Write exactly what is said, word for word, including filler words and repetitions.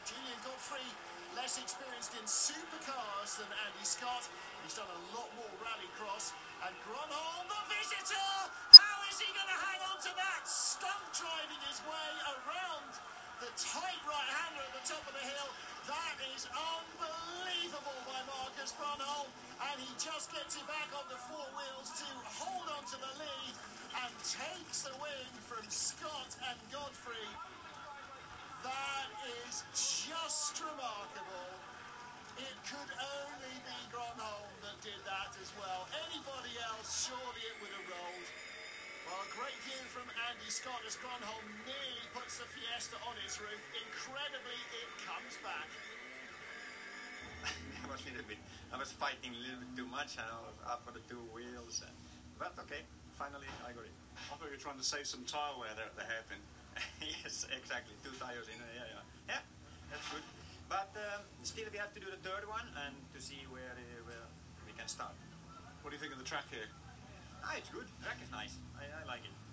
Julian Godfrey, less experienced in supercars than Andy Scott. He's done a lot more rallycross. And Grönholm, the visitor! How is he going to hang on to that? Stunt driving his way around the tight right-hander at the top of the hill. That is unbelievable by Marcus Grönholm. And he just gets it back on the four wheels to hold on to the lead and takes the win from Scott and Godfrey. That is just remarkable. It could only be Grönholm that did that as well. Anybody else, surely it would have rolled. Well, a great view from Andy Scott as Grönholm nearly puts the Fiesta on its roof. Incredibly, it comes back. I was a little bit, I was fighting a little bit too much, and I was up for the two wheels. And, but okay, finally I got it. I thought you were trying to save some tyre wear there at the hairpin. Yes, exactly. Two tires in. Yeah, yeah, yeah. That's good. But um, still, we have to do the third one and to see where, uh, where we can start. What do you think of the track here? Ah, it's good. The track is nice. I, I like it.